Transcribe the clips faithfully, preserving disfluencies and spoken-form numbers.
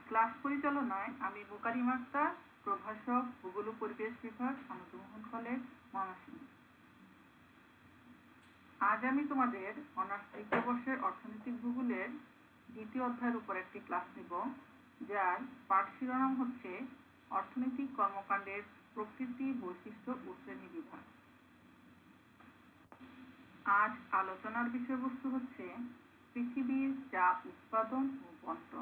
Class পরিচালনায় আমি মুকারিম আক্তার, প্রভাষক, ভূগোল ও পরিবেশ বিভাগ, আনন্দমোহন কলেজ, ময়মনসিংহ। আজ আমি তোমাদের অনার্স তৃতীয় বর্ষের অর্থনৈতিক ভূগোলের দ্বিতীয় অধ্যায়ের উপর একটি ক্লাস নেব, যার পাঠ শিরোনাম হচ্ছে অর্থনৈতিক কর্মকাণ্ডের প্রকৃতি, বৈশিষ্ট্য ও শ্রেণীবিভাগ। আজ আলোচনার বিষয়বস্তু হচ্ছে পৃথিবীর চা উৎপাদন ও বণ্টন।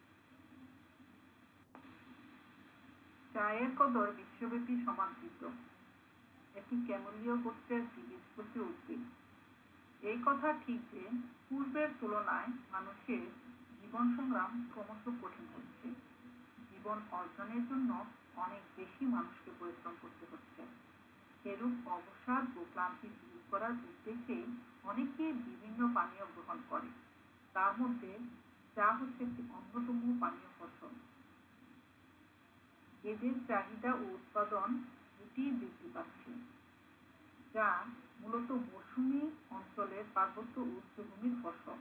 চায়ের কদর বিশ্বব্যাপী সমাদৃত। এটি ক্যামেলীয় গোত্রের দ্বিবীজপত্রী উদ্ভিদ। এই কথা ঠিক যে পূর্বের তুলনায় মানুষের জীবন সংগ্রাম ক্রমশ কঠিন হচ্ছে। জীবন অর্জনের জন্য অনেক বেশি মানুষকে পরিশ্রম করতে হচ্ছে। এরূপ অবসাদ ও ক্লান্তি দূর করার উদ্দেশ্যে অনেকে বিভিন্ন পানীয় গ্রহণ করে। তার মধ্যে চা হচ্ছে একটি অন্যতম পানীয় ফসল। এদের চাহিদা ও উৎপাদন দুটি বৃদ্ধি পাচ্ছে। যা মূলত মৌসুমী অঞ্চলের পার্বত্য উচ্চভূমির ফসল।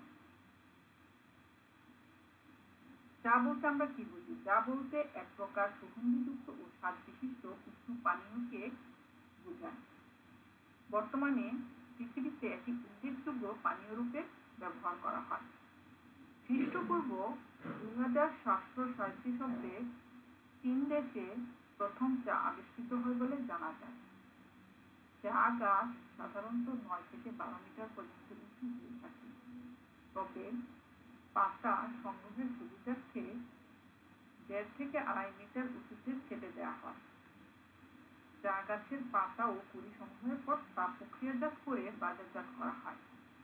চা বলতে আমরা কি বুঝি? চা বলতে এক প্রকার সুগন্ধিযুক্ত ও স্বাদ বিশিষ্ট উষ্ণ পানীয়কে বোঝায়। বর্তমানে পৃথিবীতে একটি উল্লেখযোগ্য পানীয় রূপে ব্যবহার করা হয়। খ্রিস্টপূর্ব দুই হাজার সাতশো সাঁইত্রিশ অব্দে চীন দেশে প্রথম চা আবিষ্কৃত হয় বলে জানা যায়। চা গাছ সাধারণত নয় থেকে বারো মিটার পর্যন্ত উঁচু হয়ে থাকে। তবে পাতা সংগ্রহের সুবিধার্থে দেড় থেকে আড়াই মিটার উঁচুতে ছেটে দেওয়া হয়। চা গাছের পাতা ও কুড়ি সংগ্রহের পর তা প্রক্রিয়াজাত করে বাজারজাত করা হয়।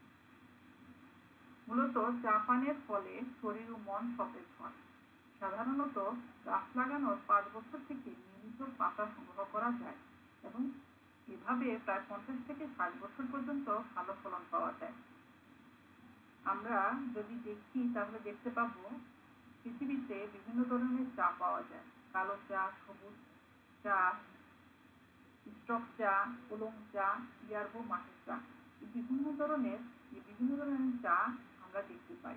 মূলত চা পানের ফলে শরীর ও মন সতেজ হয়। সাধারণত গাছ লাগানোর পাঁচ বছর থেকে নিয়মিত পাতা সংগ্রহ করা যায় এবং এভাবে প্রায় পঞ্চাশ থেকে ষাট বছর পর্যন্ত ভালো ফলন পাওয়া যায়। আমরা যদি দেখি তাহলে দেখতে পাবো পৃথিবীতে বিভিন্ন ধরনের চা পাওয়া যায়। কালো চা, সবুজ চা, স্টক চা, ওলং চা, ইয়ারবো মাটির চা, বিভিন্ন ধরনের বিভিন্ন ধরনের চা আমরা দেখতে পাই।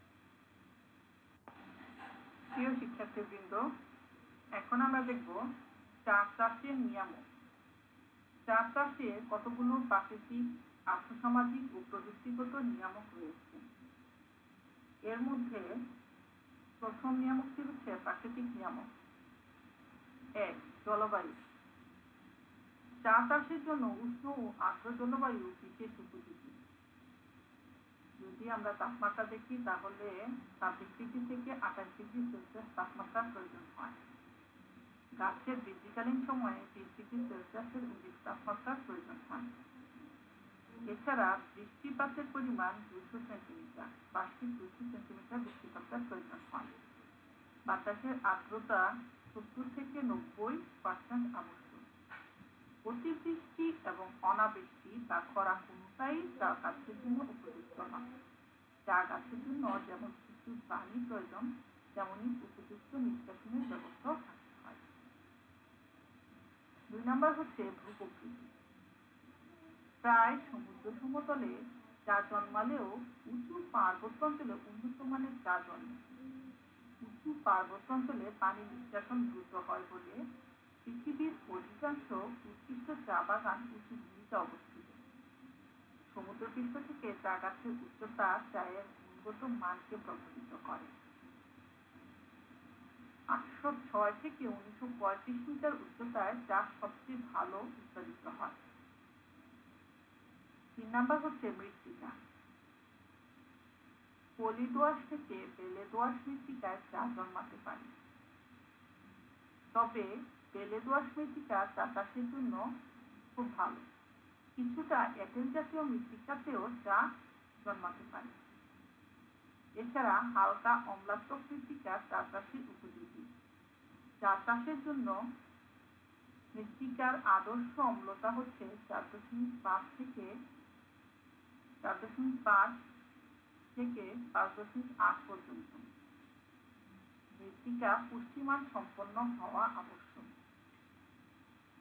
প্রিয় শিক্ষার্থীবৃন্দ, এখন আমরা দেখব চা চাষের নিয়ামক। চা চাষে কতগুলো প্রাকৃতিক, আর্থসামাজিক ও প্রযুক্তিগত নিয়ামক রয়েছে। এর মধ্যে প্রথম নিয়ামকটি হচ্ছে প্রাকৃতিক নিয়ামক। এক, জলবায়ু। চা চাষের জন্য উষ্ণ ও আর্দ্র জলবায়ু বিশেষ উপযোগী। যদি আমরা তাপমাত্রা দেখি তাহলে ছাব্বিশ ডিগ্রি থেকে আঠাশ ডিগ্রি সেলসিয়াস তাপমাত্রার প্রয়োজন হয়। গাছের বৃদ্ধিকালীন সময়ে ত্রিশ ডিগ্রি সেলসিয়াসের অধিক তাপমাত্রার প্রয়োজন হয়। এছাড়া বৃষ্টিপাতের পরিমাণ দুইশো সেন্টিমিটার, বার্ষিক দুইশো সেন্টিমিটার বৃষ্টিপাতের প্রয়োজন হয়। বাতাসের আর্দ্রতা সত্তর থেকে নব্বই পার্সেন্ট আবশ্যক। অতিবৃষ্টি এবং অনাবৃষ্টি বা খরা কোনোটাই চা গাছের জন্য উপযুক্ত নয়। চা গাছের জন্য যেমন প্রচুর পানি প্রয়োজন, তেমনি উপযুক্ত নিষ্কাশনের ব্যবস্থাও থাকতে হয়। দুই নম্বর হচ্ছে ভূপ্রকৃতি। প্রায় সমুদ্র সমতলে চা জন্মালেও উঁচু পার্বত্য অঞ্চলে উন্নত মানের চা জন্মে। উঁচু পার্বত্য অঞ্চলে পানি নিষ্কাশন দ্রুত হয় বলে পৃথিবীর অধিকাংশ উৎকৃষ্ট চা বাগান উঁচু ভূমিতে অবস্থিত। সমুদ্রপৃষ্ঠ থেকে চা গাছের উচ্চতা চায়ের গুণগত মানকে প্রভাবিত করে। আটশো ছয় থেকে উনিশশো পঁয়ত্রিশ মিটার উচ্চতায় চা সবচেয়ে ভালো উৎপাদিত হয়। তিন নাম্বার হচ্ছে মৃত্তিকা। পলি দোআঁশ থেকে বেলে দোআঁশ মৃত্তিকায় চা জন্মাতে পারে। তবে বেলে দোআঁশ মৃত্তিকা চা চাষের জন্য খুব ভালো। কিছুটা এঁটেল জাতীয় মৃত্তিকাতেও চা জন্মাতে পারে। এছাড়া হালকা অম্লাত্মক মৃত্তিকা চা চাষের উপযোগী। চা চাষের জন্য মৃত্তিকার আদর্শ অম্লতা হচ্ছে চার দশমিক পাঁচ থেকে চার দশমিক পাঁচ থেকে পাঁচ দশমিক আট পর্যন্ত। মৃত্তিকা পুষ্টিমান সম্পন্ন হওয়া আবশ্যক।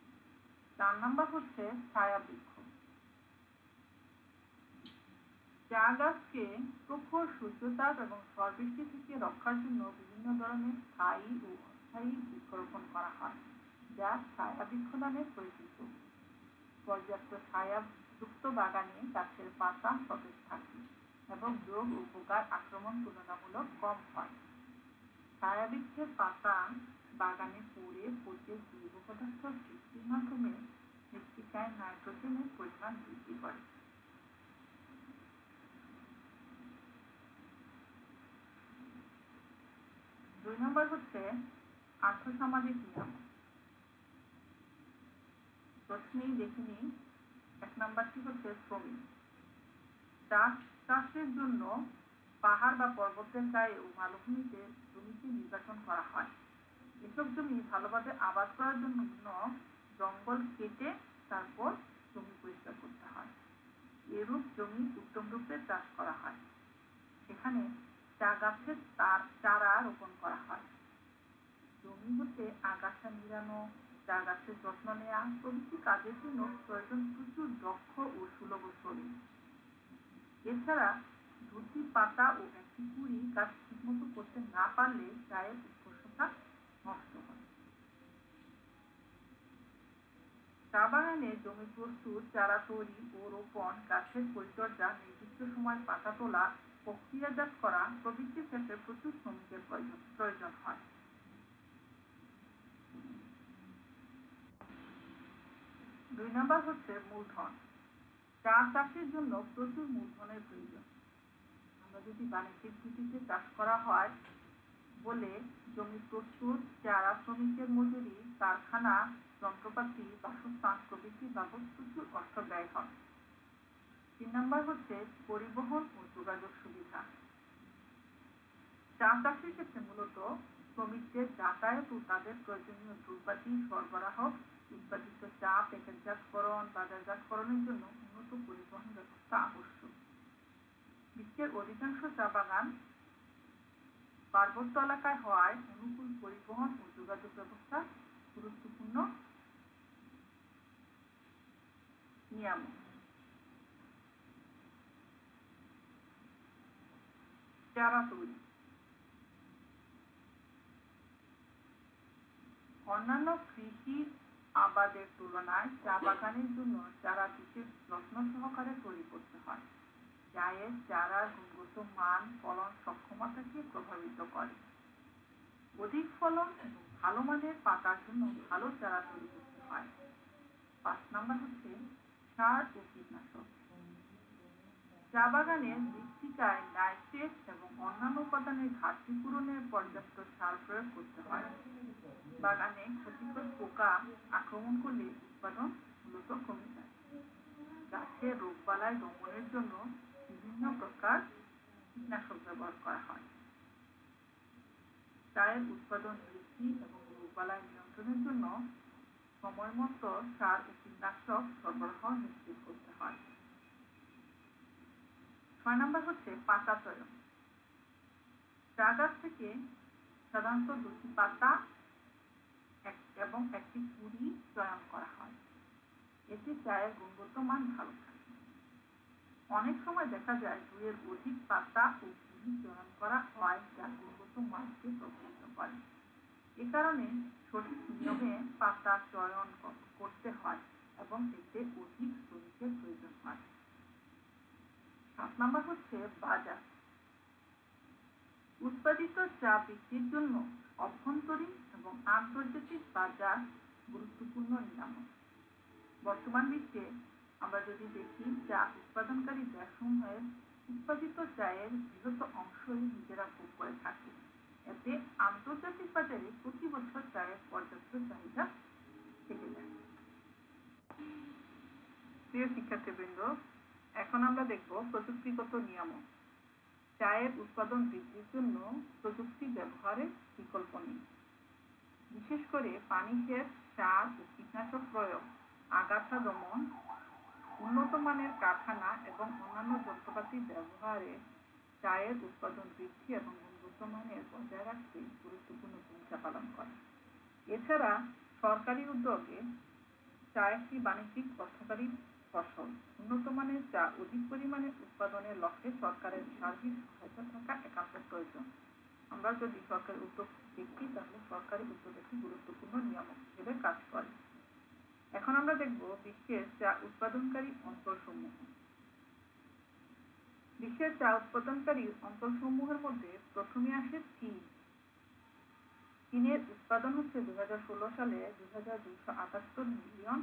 চার নাম্বার হচ্ছে ছায়া বৃক্ষ। চা গাছকে প্রখর সূর্যতাপ এবং ঝড় বৃষ্টি থেকে রক্ষার জন্য বিভিন্ন ধরনের স্থায়ী ও অস্থায়ী বৃক্ষরোপণ করা হয়, যা ছায়া বৃক্ষ নামে পরিচিত। পর্যাপ্ত ছায়াযুক্ত বাগানে গাছের পাতা সতেজ থাকে এবং রোগ ও পোকার আক্রমণ তুলনামূলক কম হয়। ছায়া বৃক্ষের পাতা বাগানে পড়ে পচে জৈব পদার্থ সৃষ্টির মাধ্যমে মৃত্তিকায় নাইট্রোজেনের পরিমাণ বৃদ্ধি করে। দুই নম্বর হচ্ছে আর্থসামাজিক নিয়ম। প্রথমেই দেখে নিই, এক নম্বরটি হচ্ছে শ্রমিক। চাষ চাষের জন্য পাহাড় বা পর্বতের গায়ে ও মালভূমিতে জমিকে নির্বাচন করা হয়। এসব জমি ভালোভাবে আবাদ করার জন্য জঙ্গল কেটে তারপর জমি পরিষ্কার করতে হয়। এরূপ জমি উত্তম রূপে চাষ করা হয়। সেখানে চা গাছের তার চারা রোপণ করা হয়। জমি হতে আগাছা নিড়ানো, চা গাছের যত্ন নেওয়া প্রভৃতি কাজের জন্য প্রয়োজন প্রচুর দক্ষ ও সুলভ শ্রমিক। এছাড়া দুটি পাতা ও একটি কুড়ি কাজ ঠিকমতো করতে না পারলে চায়ের উৎকর্ষতা নষ্ট হয়। চা বাগানে জমি প্রস্তুত, চারা তৈরি ও রোপণ, গাছের পরিচর্যা, নির্দিষ্ট সময় পাতা তোলা, প্রক্রিয়াজাত করা প্রভৃতির ক্ষেত্রে প্রচুর শ্রমিকের প্রয়োজন হয়। দুই নম্বর হচ্ছে মূলধন। চা চাষের জন্য প্রচুর মূলধনের প্রয়োজন। আমরা যদি বাণিজ্যিক ভিত্তিতে চাষ করা হয় বলে জমি প্রস্তুত, চারা, শ্রমিকের মজুরি, কারখানা, যন্ত্রপাতি, বাসস্থান প্রভৃতি বাবদ প্রচুর অর্থ ব্যয় হয়। তিন নম্বর হচ্ছে পরিবহন ও যোগাযোগ সুবিধা। চা চাষের ক্ষেত্রে মূলত শ্রমিকদের যাতায়াত ও তাদের প্রয়োজনীয় দ্রব্যাদি সরবরাহ, উৎপাদিত চা প্যাকেটজাতকরণ, বাজারজাতকরণের জন্য উন্নত পরিবহন ব্যবস্থা আবশ্যক। বিশ্বের অধিকাংশ চা বাগান পার্বত্য এলাকায় হওয়ায় অনুকূল পরিবহন ও যোগাযোগ ব্যবস্থা গুরুত্বপূর্ণ নিয়ামক। চারা তৈরি। অন্যান্য কৃষি আবাদের তুলনায় চা বাগানের জন্য চারা বিশেষ যত্ন সহকারে তৈরি করতে হয়। চায়ের চারার গুণগত মান ফলন সক্ষমতাকে প্রভাবিত করে। অধিক ফলন এবং ভালো মানের পাতার জন্য ভালো চারা তৈরি করতে হয়। পাঁচ নম্বর হচ্ছে সার ও কীটনাশক। চা বাগানের মৃত্তিকায় নাইট্রেট এবং অন্যান্য উপাদানের ঘাটতি পূরণের পর্যাপ্ত সার প্রয়োগ করতে হয়। বাগানে ক্ষতিকর পোকা আক্রমণ করলে উৎপাদন মূলত কমে যায়। গাছের রোগবালাই দমনের জন্য বিভিন্ন প্রকার কীটনাশক ব্যবহার করা হয়। চায়ের উৎপাদন বৃদ্ধি এবং রোগবালাই নিয়ন্ত্রণের জন্য সময় মতো সার ও কীটনাশক সরবরাহ নিশ্চিত করতে হয়। ছয় নম্বর হচ্ছে পাতা চয়ন। চা গাছ থেকে সাধারণত দুটি পাতা এবং একটি কুড়ি চয়ন করা হয়। এতে চায়ের গুণগত মান ভালো থাকে। অনেক সময় দেখা যায় দুইয়ের অধিক পাতা ও কুড়ি চয়ন করা হয়, যা গুণগত মানকে প্রভাবিত করে। এ কারণে সঠিক নিয়মে পাতা চয়ন করতে হয় এবং এতে অধিক শ্রমিকের প্রয়োজন হয়। সাত নম্বর হচ্ছে বাজার। উৎপাদিত চা বিক্রির জন্য অভ্যন্তরীণ এবং আন্তর্জাতিক বাজার গুরুত্বপূর্ণ নিয়ামক। বর্তমান বিশ্বে আমরা যদি দেখি, চা উৎপাদনকারী দেশসমূহের উৎপাদিত চায়ের বৃহৎ অংশই নিজেরা ভোগ করে থাকে। এতে আন্তর্জাতিক বাজারে প্রতি বছর চায়ের পর্যাপ্ত চাহিদা থেকে যায়। প্রিয় শিক্ষার্থীবৃন্দ, এখন আমরা দেখব প্রযুক্তিগত নিয়ামক। চায়ের উৎপাদন বৃদ্ধির জন্য প্রযুক্তি ব্যবহারের বিকল্প নেই। বিশেষ করে পানি সেচ, সার ও কীটনাশক প্রয়োগ, আগাছা দমন, উন্নত মানের কারখানা এবং অন্যান্য যন্ত্রপাতি ব্যবহারে চায়ের উৎপাদন বৃদ্ধি এবং গুণগত মানের বজায় রাখতে গুরুত্বপূর্ণ ভূমিকা পালন করে। এছাড়া সরকারি উদ্যোগে চা একটি বাণিজ্যিক অর্থকারী ফসল। উন্নত মানের চা অধিক পরিমাণে উৎপাদনের লক্ষ্যে সরকারের সার্বিক সহায়তা থাকা একান্ত প্রয়োজন। আমরা যদি সরকারি উদ্যোগ দেখি তাহলে সরকারি উদ্যোগ একটি গুরুত্বপূর্ণ নিয়ামক হিসেবে কাজ করে। এখন আমরা দেখব বিশ্বের চা উৎপাদনকারী অঞ্চলসমূহ। বিশ্বের চা উৎপাদনকারী অঞ্চলসমূহের মধ্যে প্রথমে আসে চীন। চীনের উৎপাদন হচ্ছে দুই হাজার ষোলো সালে দুই হাজার দুইশো আটাত্তর মিলিয়ন।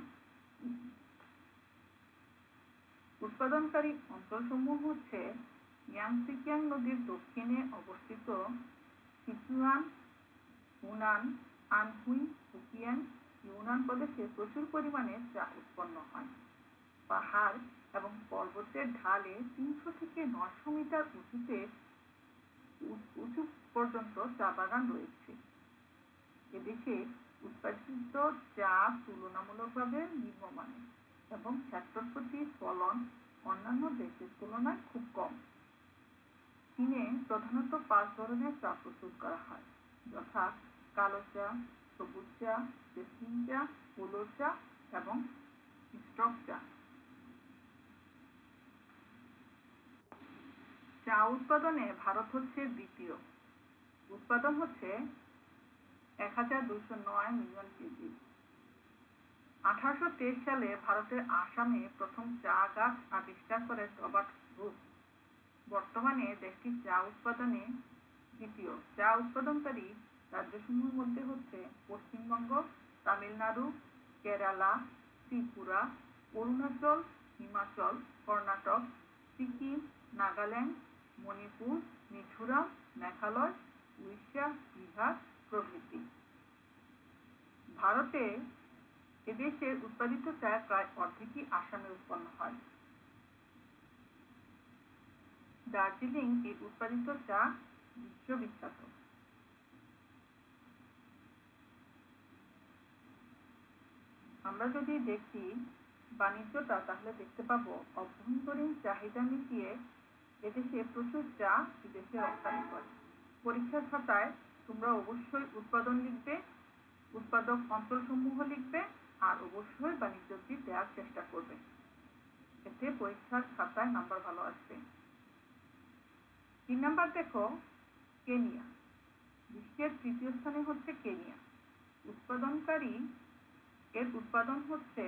উৎপাদনকারী অঞ্চলসমূহ হচ্ছে ইয়াংসিকিয়াং নদীর দক্ষিণে অবস্থিত Sichuan, Hunan, Anhui, Fukien, Yunnan প্রদেশে প্রচুর পরিমাণে চা উৎপন্ন হয়। পাহাড় এবং পর্বতের ঢালে তিনশো থেকে নয়শো মিটার উঁচুতে উঁচু পর্যন্ত চা বাগান রয়েছে। এদেশে উৎপাদিত চা তুলনামূলকভাবে নিম্নমানের এবং হেক্টর প্রতি ফলন অন্যান্য দেশের তুলনায় খুব কম। চীনে প্রধানত পাঁচ ধরনের চা প্রস্তুত করা হয়, যথা কালো চা, সবুজ চা, জেসমিন চা, হলুদ চা এবং স্টক চা। চা উৎপাদনে ভারত হচ্ছে দ্বিতীয়। উৎপাদন হচ্ছে এক হাজার দুইশো নয় মিলিয়ন কেজি। আঠারোশো তেইশ সালে ভারতের আসামে প্রথম চা গাছ আবিষ্কার করেন রবার্ট ব্রুক। বর্তমানে দেশটি চা উৎপাদনে দ্বিতীয়। চা উৎপাদনকারী রাজ্যসমূহের মধ্যে হচ্ছে পশ্চিমবঙ্গ, তামিলনাড়ু, কেরালা, ত্রিপুরা, অরুণাচল, হিমাচল, কর্ণাটক, সিকিম, নাগাল্যান্ড, মণিপুর, মিজোরাম, মেঘালয়, উড়িষ্যা, বিহার প্রভৃতি। ভারতে এদেশের উৎপাদিত চায়ের প্রায় অর্ধেকই আসামে উৎপন্ন হয়। দার্জিলিং এর উৎপাদিত চা বিশ্ববিখ্যাত। আমরা যদি দেখি বাণিজ্যটা তাহলে দেখতে পাবো অভ্যন্তরীণ চাহিদা মিটিয়ে এদেশে প্রচুর চা বিদেশে রপ্তানি করে। পরীক্ষার খাতায় তোমরা অবশ্যই উৎপাদন লিখবে, উৎপাদক অঞ্চলসমূহ লিখবে আর অবশ্যই বাণিজ্যটি দেওয়ার চেষ্টা করবে। এতে পরীক্ষার খাতায় নাম্বার ভালো আসবে। তিন নাম্বার দেখো কেনিয়া। বিশ্বের তৃতীয় স্থানে হচ্ছে কেনিয়া। উৎপাদনকারী এর উৎপাদন হচ্ছে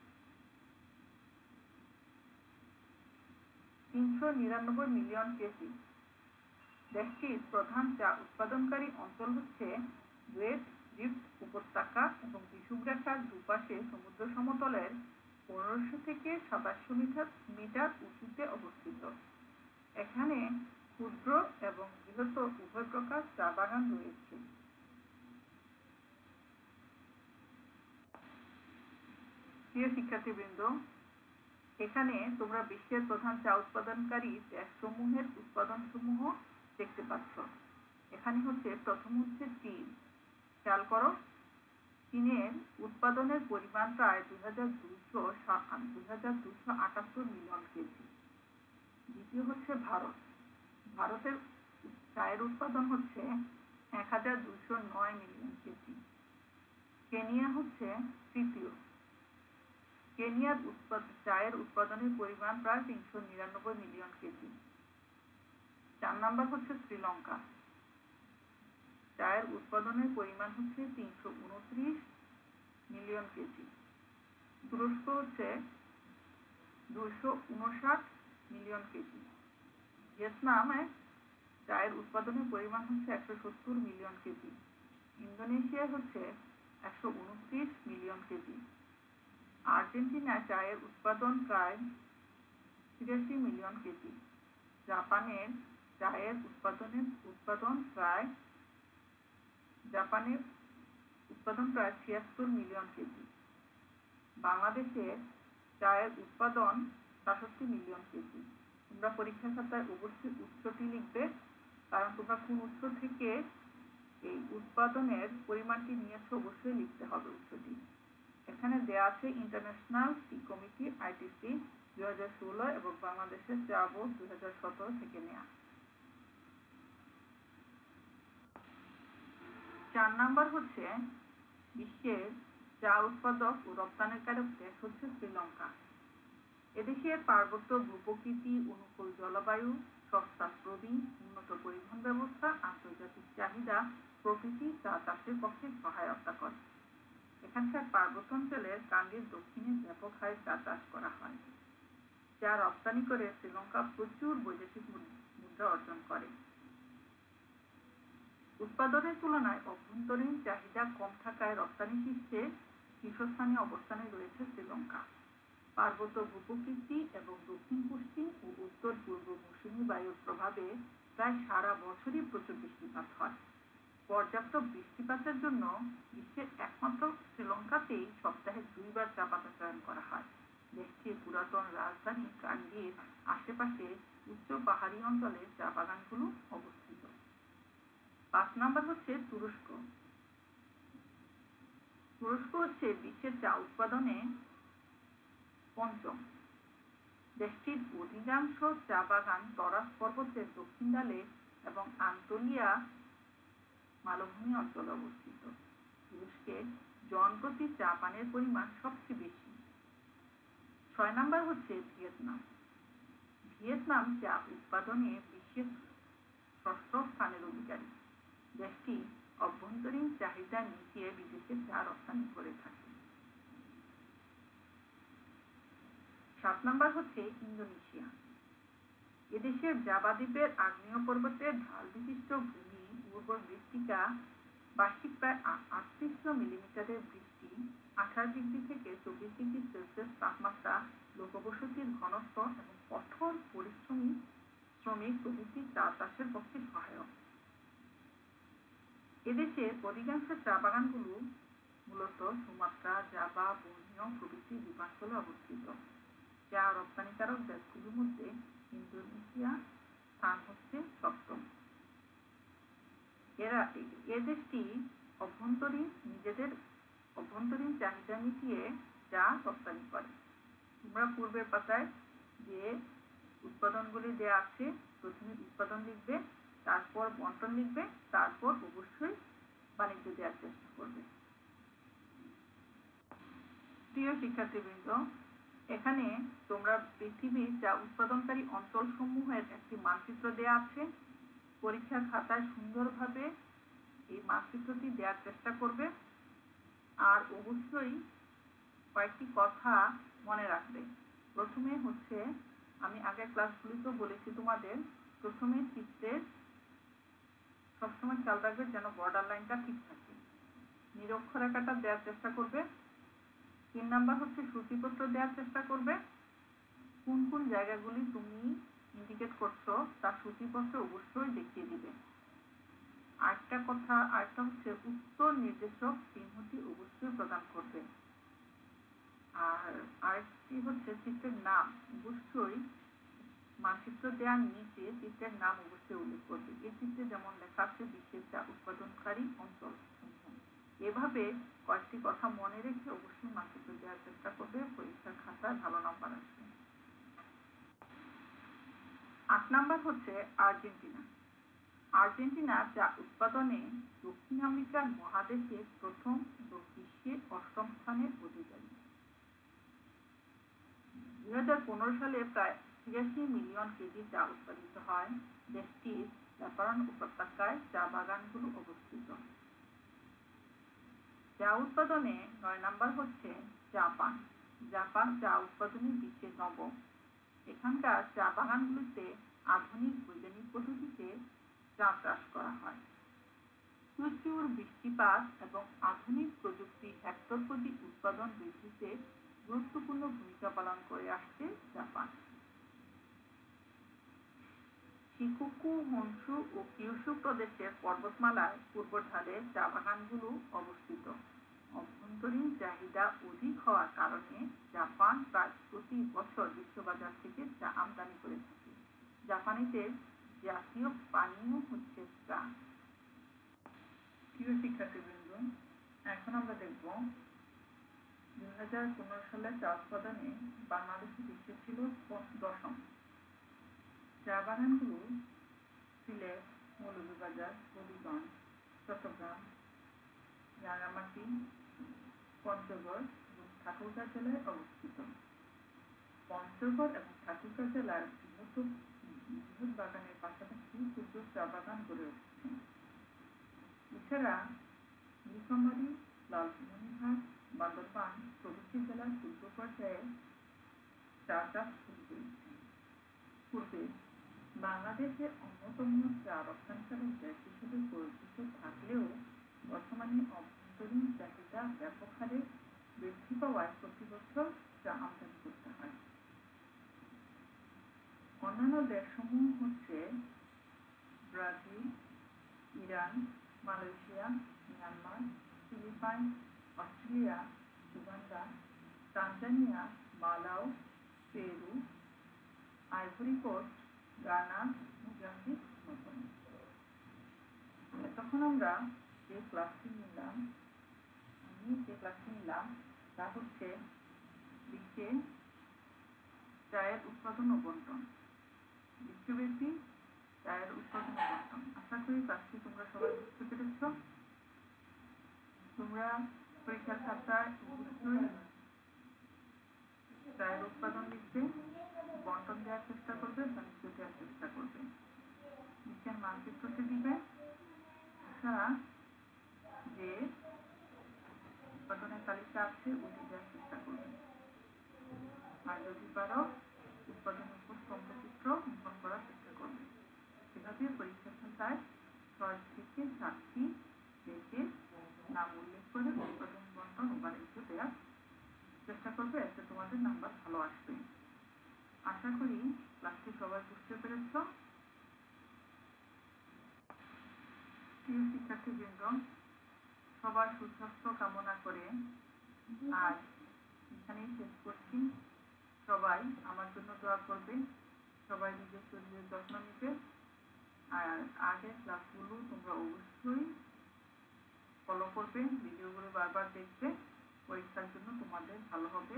তিনশো নিরানব্বই মিলিয়ন কেজি। দেশটির প্রধান চা উৎপাদনকারী অঞ্চল হচ্ছে গ্রেট রিফট উপত্যকা এবং বিষুবরেখার দুপাশে সমুদ্র সমতলের পনেরোশো থেকে সাতাশশো মিটার মিটার উঁচুতে অবস্থিত। এখানে ক্ষুদ্র এবং বৃহৎ উভয় প্রকার চা বাগান রয়েছে। প্রিয় শিক্ষার্থীবৃন্দ, এখানে তোমরা বিশ্বের প্রধান চা উৎপাদনকারী দেশসমূহের উৎপাদনসমূহ দেখতে পাচ্ছ। এখানে হচ্ছে প্রথম হচ্ছে চীন। খেয়াল করো, চীনের উৎপাদনের পরিমাণ প্রায় দুই হাজার দুইশো দুই হাজার দুইশো আটাত্তর মিলিয়ন কেজি। দ্বিতীয় হচ্ছে ভারত। ভারতের চায়ের উৎপাদন হচ্ছে এক হাজার দুইশো নয় মিলিয়ন কেজি। কেনিয়া হচ্ছে তৃতীয়। কেনিয়ার চায়ের উৎপাদনের পরিমাণ প্রায় তিনশো নিরানব্বই মিলিয়ন কেজি। চার নাম্বার হচ্ছে শ্রীলঙ্কা। চায়ের উৎপাদনের পরিমাণ হচ্ছে তিনশো উনত্রিশ মিলিয়ন কেজি। তুরস্ক হচ্ছে দুইশো উনষাট মিলিয়ন কেজি। ভিয়েতনামে চায়ের উৎপাদনের পরিমাণ হচ্ছে একশো সত্তর মিলিয়ন কেজি। ইন্দোনেশিয়া হচ্ছে একশো উনত্রিশ মিলিয়ন কেজি। আর্জেন্টিনায় চায়ের উৎপাদন প্রায় ছিয়াশি মিলিয়ন কেজি। জাপানের চায়ের উৎপাদনের উৎপাদন প্রায় জাপানের উৎপাদন প্রায় ছিয়াত্তর মিলিয়ন কেজি। বাংলাদেশে চায়ের উৎপাদন সাতষট্টি মিলিয়ন কেজি। তোমরা পরীক্ষা খাতায় অবশ্যই উৎসটি লিখবে, কারণ তোমরা কোন উৎস থেকে এই উৎপাদনের পরিমাণটি নিয়েছো অবশ্যই লিখতে হবে উৎসটি। এখানে দেওয়া আছে ইন্টারন্যাশনাল টি কমিটি আইটিসি দুই হাজার ষোলো এবং বাংলাদেশের চা বোর্ড দুই হাজার সতেরো থেকে নেওয়া। চার নাম্বার হচ্ছে বিশ্বের চা উৎপাদক ও রপ্তানিকারক দেশ হচ্ছে শ্রীলঙ্কা। এদেশের পার্বত্য ভূপ্রকৃতি, অনুকূল জলবায়ু, সস্তাস্রবী, উন্নত পরিবহন ব্যবস্থা, আন্তর্জাতিক চাহিদা প্রভৃতি চা চাষের পক্ষে সহায়তা করে। এখানকার পার্বত্য অঞ্চলের কান্ডির দক্ষিণে ব্যাপক হারে চা চাষ করা হয়, যা রপ্তানি করে শ্রীলঙ্কা প্রচুর বৈদেশিক মুদ্রা অর্জন করে। উৎপাদনের তুলনায় অভ্যন্তরীণ চাহিদা কম থাকায় রপ্তানি শীর্ষে শীর্ষস্থানে অবস্থানে রয়েছে শ্রীলঙ্কা। পার্বত্য ভূপ্রকৃতি এবং দক্ষিণ পশ্চিম ও উত্তর পূর্ব মৌসুমী বায়ুর প্রভাবে প্রায় সারা বছরই প্রচুর বৃষ্টিপাত হয়। পর্যাপ্ত বৃষ্টিপাতের জন্য বিশ্বের একমাত্র শ্রীলঙ্কাতেই সপ্তাহে দুইবার চা বাগান চয়ন করা হয়। দেশটির পুরাতন রাজধানী কান্ডির আশেপাশে উচ্চ পাহাড়ি অঞ্চলে চা বাগানগুলো অবস্থিত। পাঁচ নম্বর হচ্ছে তুরস্ক। তুরস্ক হচ্ছে বিশ্বের চা উৎপাদনে পঞ্চম। দেশটির অধিকাংশ চা বাগান তরাস পর্বতের দক্ষিণ ঢালে এবং আন্তলিয়া মালভূমি অঞ্চলে অবস্থিত। তুরস্কে জনপ্রতি চা পানের পরিমাণ সবচেয়ে বেশি। ছয় নম্বর হচ্ছে ভিয়েতনাম। ভিয়েতনাম চা উৎপাদনে বিশ্বের ষষ্ঠ স্থানের অধিকারী। দেশটি অভ্যন্তরীণ চাহিদা মিটিয়ে বিদেশে চা রপ্তানি করে থাকে। সাত নম্বর হচ্ছে ইন্দোনেশিয়া। এদেশের জাভা দ্বীপের আগ্নেয় পর্বতের ঢাল বিশিষ্ট ভূমি, উর্বর মৃত্তিকা, বার্ষিক প্রায় আটত্রিশশো মিলিমিটারের বৃষ্টি, আঠাশ ডিগ্রি থেকে চব্বিশ ডিগ্রি সেলসিয়াস তাপমাত্রা, লোকবসতির ঘনত্ব এবং কঠোর পরিশ্রমী শ্রমিক প্রভৃতি চা চাষের পক্ষে সহায়ক। এদেশের অধিকাংশ চা বাগানগুলো মূলত সুমাত্রা, জাভা, বর্নিও প্রভৃতি দ্বীপাঞ্চলে অবস্থিত। চা রপ্তানিকারক দেশগুলোর মধ্যে ইন্দোনেশিয়া স্থান হচ্ছে সপ্তম। এরা এ দেশটি অভ্যন্তরীণ নিজেদের অভ্যন্তরীণ চাহিদা মিটিয়ে চা রপ্তানি করে। তোমরা পূর্বের পাতায় যে উৎপাদনগুলি দেওয়া আছে, প্রথমে উৎপাদন লিখবে, তারপর বন্টন লিখবে, তারপর অবশ্যই বাণিজ্য দেওয়ার চেষ্টা করবে। প্রিয় শিক্ষার্থীবৃন্দ, এখানে তোমরা পৃথিবীর চা উৎপাদনকারী অঞ্চল সমূহের একটি মানচিত্র দেওয়া আছে। পরীক্ষার খাতায় সুন্দরভাবে এই মানচিত্রটি দেওয়ার চেষ্টা করবে, আর অবশ্যই কয়েকটি কথা মনে রাখবে। প্রথমে হচ্ছে, আমি আগের ক্লাসগুলিতেও বলেছি তোমাদের, প্রথমে চিত্রের সবসময় খেয়াল রাখবে যেন বর্ডার লাইনটা ঠিক থাকে। নিরক্ষরেখাটা দেওয়ার চেষ্টা করবে। তিন নাম্বার হচ্ছে সূচিপত্র দেওয়ার চেষ্টা করবে। কোন কোন জায়গাগুলি তুমি ইন্ডিকেট করছো তার সূচিপত্র অবশ্যই দেখিয়ে দিবে। আরেকটা কথা, আরেকটা হচ্ছে উত্তর নির্দেশক চিহ্নটি অবশ্যই প্রদান করবে। আর আরেকটি হচ্ছে চিত্রের নাম অবশ্যই মানচিত্র দেওয়ার নিচে চিত্রের নাম অবশ্যই উল্লেখ করবে। এই চিত্রে যেমন লেখা আছে বিশ্বের চা উৎপাদনকারী অঞ্চল। এভাবে কয়েকটি কথা মনে রেখে অবশ্যই মানচিত্র দেওয়ার চেষ্টা করবে, পরীক্ষার খাতায় ভালো নাম্বার আসবে। আট নাম্বার হচ্ছে আর্জেন্টিনা। আর্জেন্টিনা চা উৎপাদনে দক্ষিণ আমেরিকার মহাদেশে প্রথম এবং বিশ্বের অষ্টম স্থানের অধিকারী। দুই হাজার পনেরো সালে প্রায় ছিয়াশি মিলিয়ন কেজি চা উৎপাদিত হয়। দেশটির ল্যাপারন উপত্যকায় চা বাগানগুলো অবস্থিত। চা উৎপাদনে নয় নাম্বার হচ্ছে জাপান। জাপান চা উৎপাদনে বিশ্বের নবম। এখানকার চা বাগানগুলিতে আধুনিক বৈজ্ঞানিক পদ্ধতিতে চা চাষ করা হয়। প্রচুর বৃষ্টিপাত এবং আধুনিক প্রযুক্তি হেক্টর প্রতি উৎপাদন বৃদ্ধিতে গুরুত্বপূর্ণ ভূমিকা পালন করে আসছে জাপান। শিকুকু, হনশু ও কিউশু প্রদেশের পর্বতমালার পূর্ব ঢালে চা বাগানগুলো অবস্থিত। অভ্যন্তরীণ চাহিদা অধিক হওয়ার কারণে জাপান প্রায় প্রতি বছর বিশ্ববাজার থেকে চা আমদানি করে থাকে। জাপানিদের জাতীয় পানীয় হচ্ছে চা। প্রিয় শিক্ষার্থীবৃন্দ, এখন আমরা দেখব দুই হাজার পনেরো সালে চা উৎপাদনে বাংলাদেশে বিশ্বে ছিল দশম। চা বাগানগুলো সিলেট, মৌলভীবাজার, হবিগঞ্জ, চট্টগ্রাম, রাঙ্গামাটি, পঞ্চগড় এবং ঠাকুরগাঁ জেলায় অবস্থিত। পঞ্চগড় এবং ঠাকুরগাঁ জেলার বৃহৎ বৃহৎ বাগানের পাশাপাশি ক্ষুদ্র চা বাগান গড়ে উঠেছে। এছাড়া নীলফামারী, লালমনিরহাট, বান্দরবান প্রভৃতি জেলার ক্ষুদ্র পর্যায়ে চা চাষ শুরু করেছে। পূর্বে বাংলাদেশের অন্যতম চা রপ্তানিকারক দেশ হিসেবে পরিচিত থাকলেও বর্তমানে অভ্যন্তরীণ চাহিদা ব্যাপক হারে বৃদ্ধি পাওয়ায় প্রতি বছর চা আমদানি করতে হয়। অন্যান্য দেশসমূহ হচ্ছে Brazil, Iran, Malaysia, Myanmar, Philippines, Australia, Uganda, Tanzania, Malawi, Peru, Ivory Coast, Ghana, Mozambique মতন। তখন আমরা যে ক্লাসটি নিলাম আমি যে ক্লাসটি নিলাম তা হচ্ছে বিশ্বে চায়ের উৎপাদন ও বন্টন। বিশ্বব্যাপী চায়ের উৎপাদন ও বন্টন। আশা করি ক্লাসটি তোমরা সবাই বুঝতে পেরেছ। তোমরা পরীক্ষার খাতায় অবশ্যই চায়ের উৎপাদন লিখবে, বন্টন দেওয়ার চেষ্টা করবে, বাণিজ্য দেওয়ার চেষ্টা করবে। বিশ্বের মানচিত্রটি দিবে। এছাড়া যে উৎপাদনের তালিকা আছে ওটি দেওয়ার চেষ্টা করবে। আর যদি পারো উৎপাদনের উপর স্তম্ভচিত্র অঙ্কন করার চেষ্টা করবে। এভাবে পরীক্ষার খাতায় ছয় থেকে সাতটি দেশের নাম উল্লেখ করে উৎপাদন, বন্টন ও বাণিজ্য দেওয়ার চেষ্টা করবে। এতে তোমাদের নাম্বার ভালো আসবে। আশা করি ক্লাসটি সবাই বুঝতে পেরেছ। প্রিয় শিক্ষার্থীবৃন্দ, সবার সুস্বাস্থ্য কামনা করে আজ এখানেই শেষ করছি। সবাই আমার জন্য দোয়া করবে, সবাই নিজের শরীরের যত্ন নিবে। আর আগের ক্লাসগুলো তোমরা অবশ্যই ফলো করবে, ভিডিওগুলো বারবার দেখবে, পরীক্ষার জন্য তোমাদের ভালো হবে।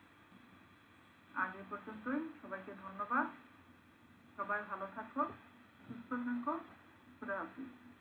আজ এ পর্যন্তই। সবাইকে ধন্যবাদ। সবাই ভালো থাকো, সুস্থ থাকো। খুদা হাফেজ।